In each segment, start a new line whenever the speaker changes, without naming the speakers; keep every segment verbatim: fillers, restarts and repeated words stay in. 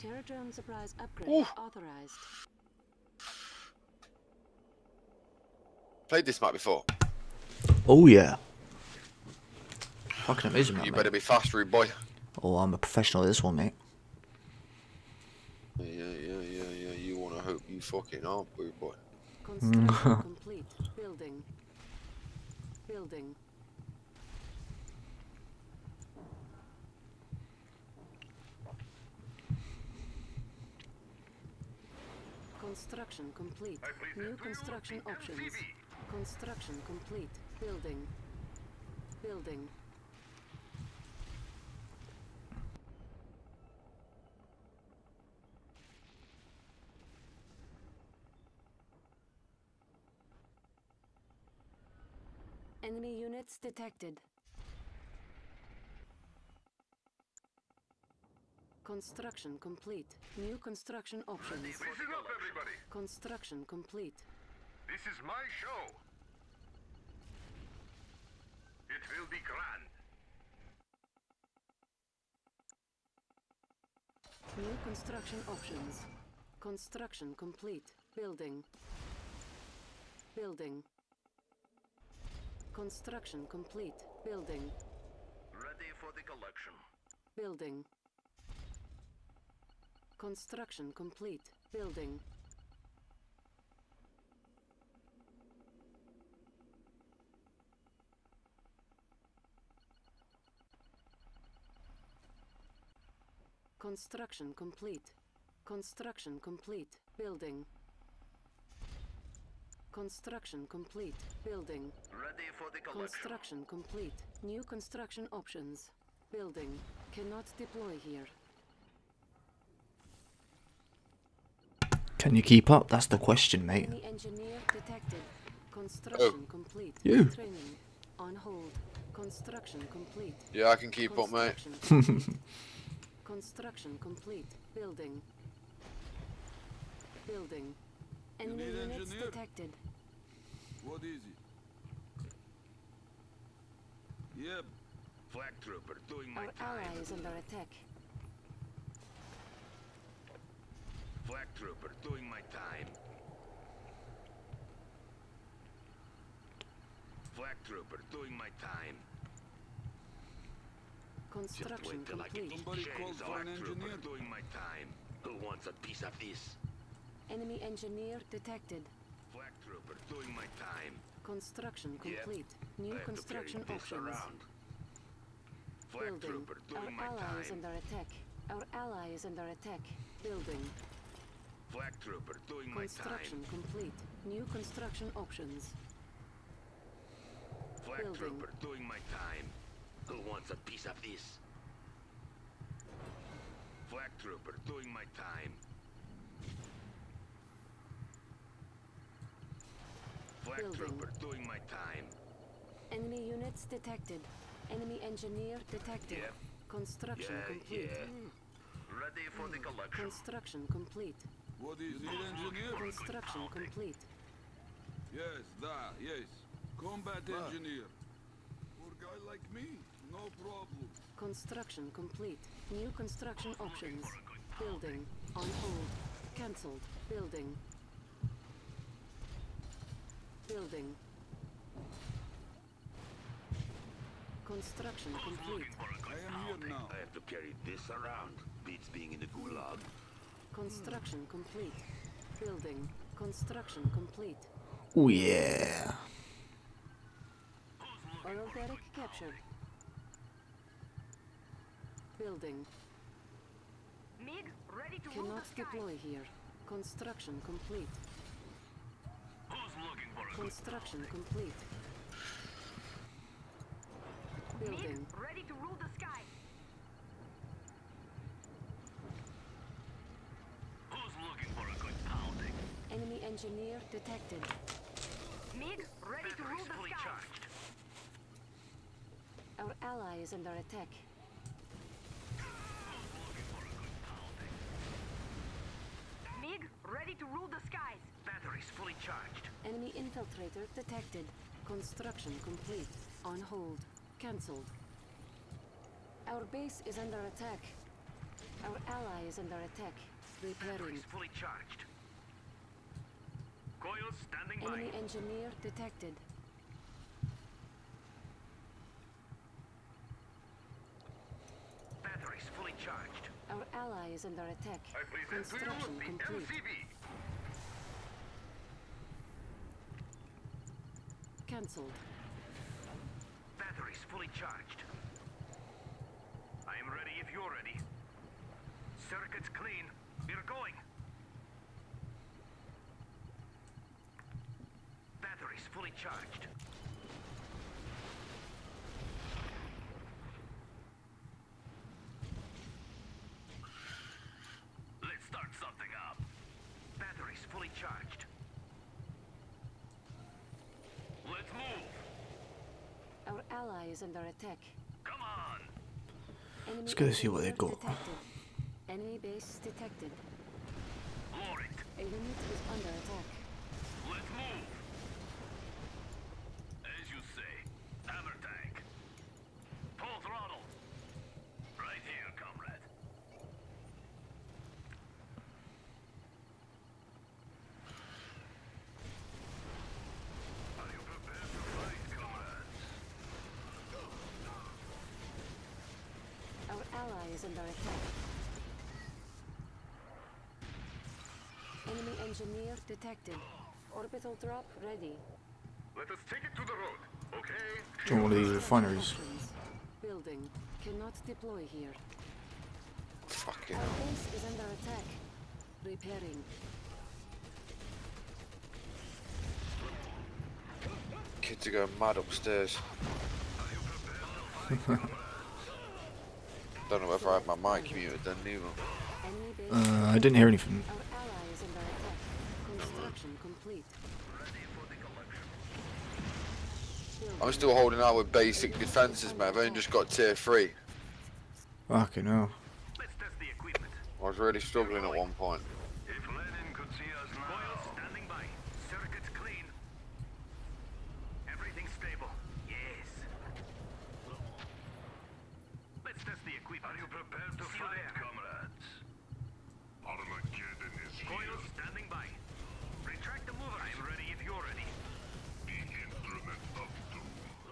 Terra drone supplies upgrade
Ooh.
authorized.
Played this map before.
Oh yeah. Fucking amazing, man.
You
Mate.
better be fast, rude boy.
Oh, I'm a professional at this one, mate.
Yeah, yeah, yeah, yeah. You wanna hope you fucking are, rude boy.
Construction complete. Building. Building. Construction complete. New construction options. Construction complete. Building. Building. Enemy units detected. Construction complete. New construction options.
Listen up, everybody.
Construction complete.
This is my show. It will be grand.
New construction options. Construction complete. Building. Building. Construction complete. Building.
Ready for the collection.
Building. Construction complete. Building. Construction complete. Construction complete. Building. Construction complete. Building.
Ready for the collection.
Construction complete. New construction options. Building. Cannot deploy here.
Can you keep up? That's the question, mate.
Enemy engineer detected. Construction
Oh.
complete.
You.
Training. On hold. Construction complete.
Yeah, I can keep up, mate.
Construction complete. Construction complete. Building. Building. Enemy
need
units
engineer?
detected.
What is it? Yep.
Flag trooper doing my
Our
time.
ally is under attack.
Flag trooper doing my time. Flag trooper doing my time. Just
Construction
wait till I get
complete.
these
Somebody
chains.
called for
Flag
an
trooper
engineer?
doing my time. Who wants a piece of this?
Enemy engineer detected.
Flag trooper doing my time.
Construction
Yep.
complete. New
I have to
construction
carry this
options.
around. Flag
Building.
trooper
Our
doing my
ally is
time.
under attack. Our ally is under attack. Building.
Flag trooper doing my
Construction
time.
complete. New construction options.
Flag
building.
trooper doing my time. Who wants a piece of this? Flag trooper doing my time. Flag
Building.
trooper doing my time.
Enemy units detected. Enemy engineer detected.
Yep.
Construction
Yeah,
complete.
yeah. Ready for the collection.
Construction complete.
What is it, engineer?
Construction complete.
Yes, da, yes. Combat engineer. For a guy like me, no problem.
Construction complete. New construction options. Building. On hold. Cancelled. Building. Building. Construction complete.
I am here now.
I have to carry this around. Beats being in the gulag.
Construction complete. Building. Construction complete.
Oh yeah.
Oil derrick captured. Building.
MiG ready to rule the
Cannot
sky.
deploy here. Construction complete. Construction complete. Building.
MiG ready to rule the sky.
Enemy engineer detected.
MiG ready to rule the sky.
Our ally is under attack.
MiG ready to rule the skies.
Batteries fully charged.
Enemy infiltrator detected. Construction complete. On hold. Cancelled. Our base is under attack. Our ally is under attack. Repairing.
Batteries fully charged. Coils standing by.
Enemy engineer detected.
Batteries fully charged.
Our ally is under attack.
I present to you
Construction
the
complete.
L C V.
Cancelled.
Batteries fully charged. I am ready if you're ready. Circuits clean. We're going. Batteries fully charged. Let's start something up. Batteries fully charged. Let's move.
Our ally is under attack.
Come on.
Enemy
Let's go see what they
engineer
got.
detected. Enemy base detected.
Lower it.
A unit is under attack.
Let's move. As you say. Hammer tank. Full throttle. Right here, comrade. Are you prepared to fight, comrades?
Our ally is under attack. Enemy engineer detected. Orbital drop ready.
Let us take it to the road, okay?
Join one of these refineries.
Options. Building. Cannot deploy here.
Fucking
Our
hell.
base is under attack. Repairing.
Kids are going mad upstairs. Don't know whether I have my mic muted then either.
Enemy base.
Uh, I didn't hear anything.
Our ally is under attack. Construction complete.
I'm still holding out with basic defences, man. I've only just got tier three.
Fucking hell.
Let's test the equipment.
I was really struggling at one point.
If Lenin could see us now. Coils standing by. Circuits clean. Everything stable. Yes. Let's test the equipment. Are you prepared to See fight, comrades? Armageddon is here. Coils standing by. Retract the mover. I am ready if you're ready. The instrument of doom.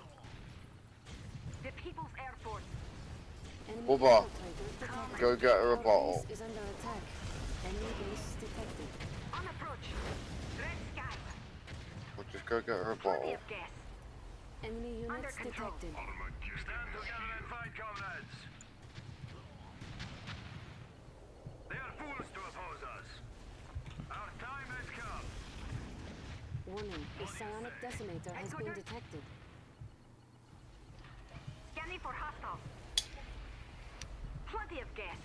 The People's Air Force.
Enemy
Bubba,
infiltrator detected.
go get her a
Our
bottle.
base is under attack. Enemy base detected.
On approach. Red sky.
Well, just go get her a
Plenty
bottle.
of gas.
Enemy
Under
units
control.
detected.
Stand together and fight, comrades. They are fools to oppose us. Our time has come.
Warning, a psionic decimator has been detected.
Scanning for hostiles. Plenty of gas.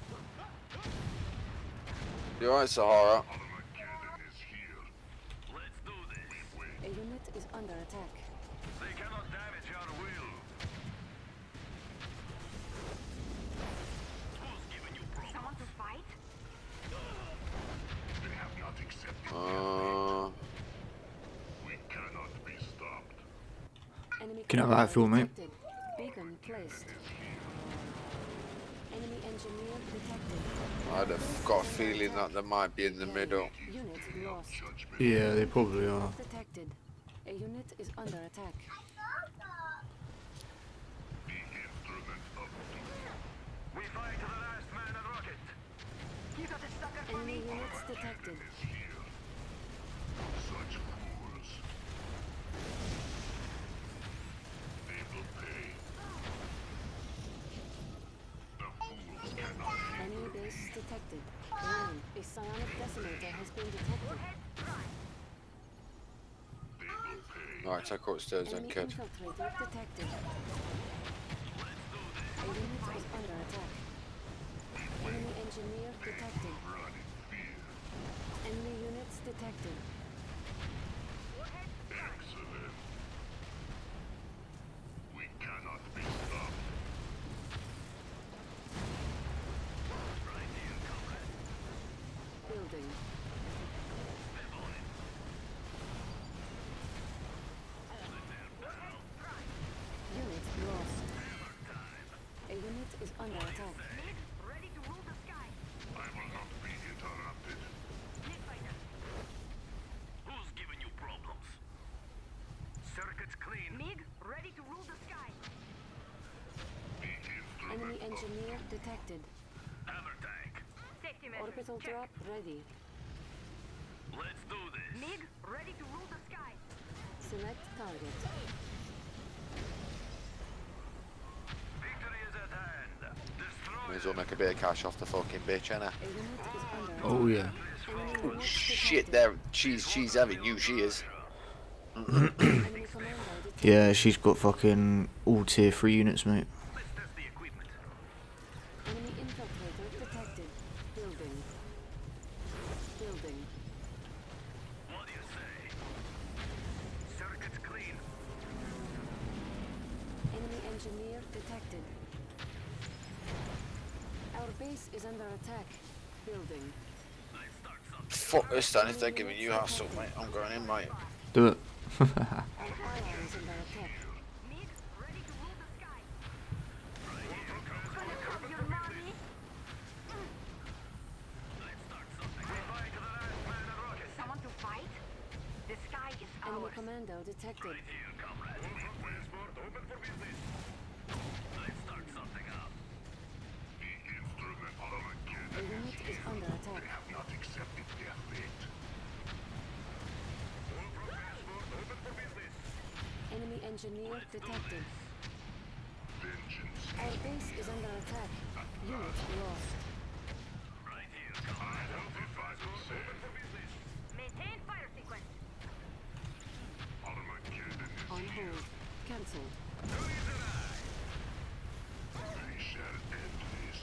You alright, Sahara?
Armageddon is here. Let's do this.
A unit is under attack.
They cannot damage our will. Who's giving you problems?
Someone to fight?
They have not accepted.
Uh,
We cannot be stopped.
Enemy
Can I have that
commander
fuel, mate?
detected. Beacon placed. Enemy engineer detected.
I'd have got a feeling that they might be in the middle.
Unit lost.
Yeah, they probably are.
Detected. A unit is under attack.
The instrument of doom. We fight to the last man and rocket.
You got a sucker for
Enemy
me?
units detected.
Is here. Such fools. They will pay. The fools cannot hit.
Enemy base detected. Warning, a psionic decimator has been detected.
They will pay.
Alright, take her upstairs then,
Enemy
kid.
infiltrator detected. A unit is under attack. Enemy engineer detected.
Run in fear.
Enemy units detected.
Excellent. We cannot be stopped. Right here, comrade.
Building.
Live on it. Hold it there, pal.
Unit lost. A unit is under attack.
Mig, ready to rule the sky.
engineer detected.
Hammer tank.
Safety measures.
Orbital
Check.
drop ready.
Let's do this.
MiG, ready to rule the sky.
Select target.
Victory is at hand. Destroy
May as well make a bit of cash off the fucking bitch, innit?
A unit is under
Oh yeah.
attack. Enemy unit
Shit,
detected.
there. She's she's having you. She is.
Enemy commando detected.
Yeah, she's got fucking all tier three units, mate.
Let's test the equipment.
Enemy infiltrator detected. Building. Building.
What do you say? Circuits clean.
Enemy engineer detected. Our base is under attack. Building.
Let's start something.
Fuck this then. If they're giving you hassle, mate, I'm going in, mate.
Do it.
Our ally is under attack.
MiG, ready to rule the sky. Gonna have your mommy.
Let's start something. Goodbye to the last man and rocket.
Someone to fight? The sky is
Enemy
ours.
commando detected.
Here, comrade. Transport open for business. Let's start something up. The instrument Armageddon
A unit is under attack.
have not accepted their fate. Transport open for business.
Enemy engineer detected.
Vengeance.
Our base is under attack. Unit lost.
Right here, comrade. Transport open for business.
Maintain fire sequence.
Armageddon is
On hold. Cancelled.
Who is it I? They shall end this.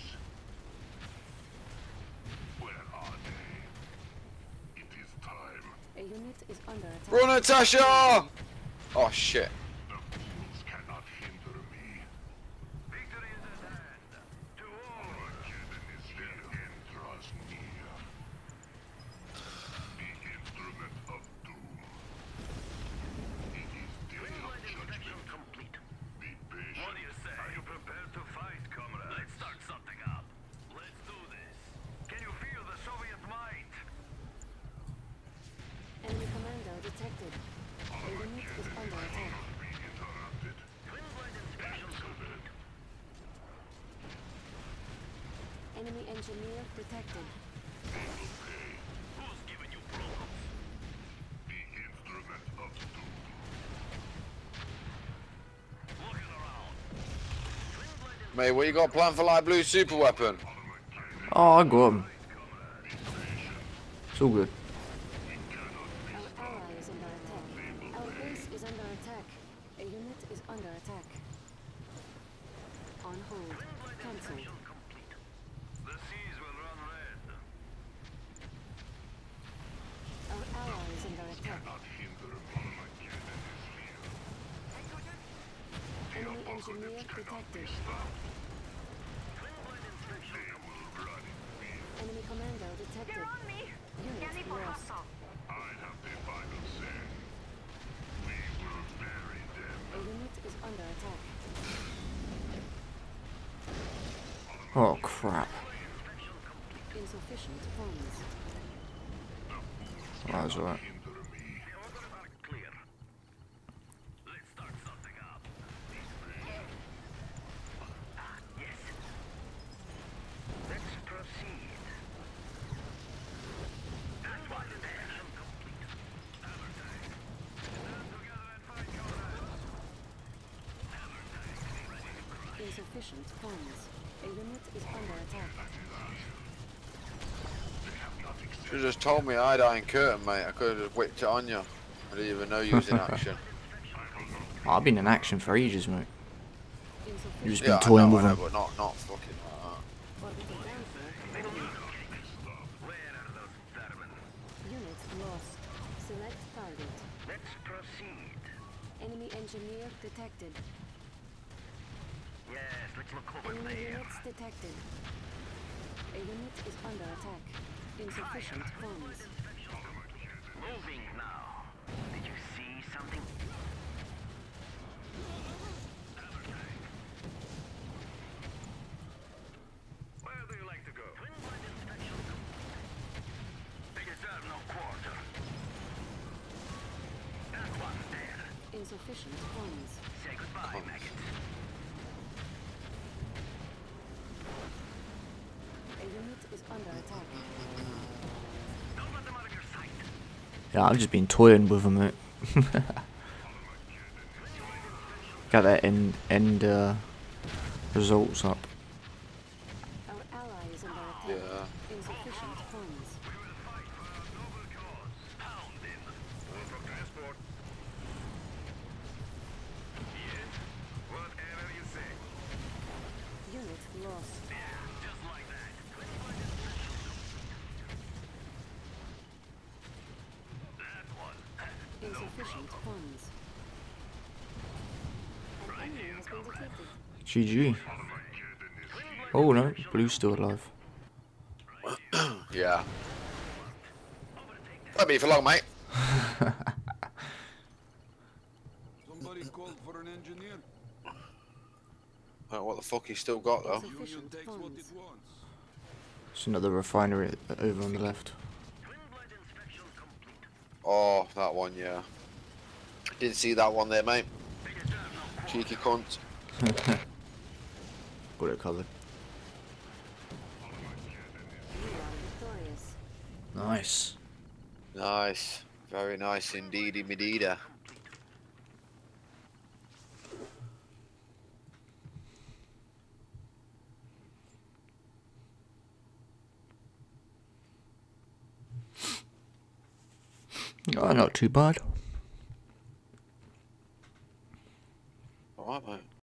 Where are they? It is time.
A unit is under attack.
Run, Natasha! Oh shit.
The fools cannot hinder me. Victory is at hand. To all. Armageddon is here. The end draws near. The instrument of doom. It is day of judgment. Complete. Be patient. What do you say? Are you prepared to fight, comrade? Let's start something up. Let's do this. Can you feel the Soviet might?
Enemy commando detected. A unit is under attack.
Be interrupted. Twin blade inspection complete.
Enemy engineer detected.
Okay. Who's giving you problems? The instrument of doom. Looking around. Twin blade
Mate, what you got planned for light blue super weapon?
Oh, I got him. It's all good.
Our ally is under attack. Our base is under attack. A unit is under attack. On hold. Cancelled.
complete. The seas will run red.
Our ally is under attack.
Not hinder me. Armageddon is here.
Enemy engineer detected.
Twin blade inspection they will run in fear.
Enemy commando detected.
They're on me. Scanning
Unit
for
lost.
hostile.
I have the final say. We will bury them.
A unit is under attack.
Oh crap.
Insufficient funds.
Oh, that's alright.
Hinder me. The orders are clear. Let's start something up. Ah, yes. Let's proceed. That one inspection complete. Hammer tank. Stand together and fight, comrades. Hammer tank ready to crush.
Insufficient funds. A unit is under attack.
You just told me I'd iron curtain, mate. I could have whipped it on you. I didn't even know you was in action.
Oh, I've been in action for ages, mate. You've just
Insufficient
been
Yeah, I
toying
know,
with
I know,
him.
but not, not fucking like that.
orbital downfall.
Where are those vermin?
Unit lost. Select target.
Let's proceed.
Enemy engineer detected.
Yes, let's look over
Enemy
there.
units detected. A unit is under attack. Insufficient funds.
Moving now. Did you see something? Where do you like to go? They deserve no quarter. That one there.
Insufficient funds.
Say goodbye, maggot.
unit is under attack.
Don't let them out of your sight.
Yeah, I've just been toying with them, mate. Got that end, end uh, results up.
Our ally is under attack.
Yeah.
Insufficient funds.
We will fight for our noble cause. Pound in. Going from transport. Yes. Whatever you say.
Unit lost.
Yeah, just like that. That one.
Insufficient funds. An enemy has been defeated.
G G. Oh no, Blue's still alive.
Yeah. Won't be for long, mate.
Somebody called for an engineer.
Oh, what the fuck he's still got though?
Union
Sufficient
takes what
funds.
it wants.
It's another refinery over on the left.
Twin blood inspection complete.
Oh, that one, yeah. Didn't see that one there, mate. Cheeky cunt.
Got it covered.
You are victorious.
Nice.
Nice. Very nice indeedy, Medida.
Oh, not too bad.
Alright, mate.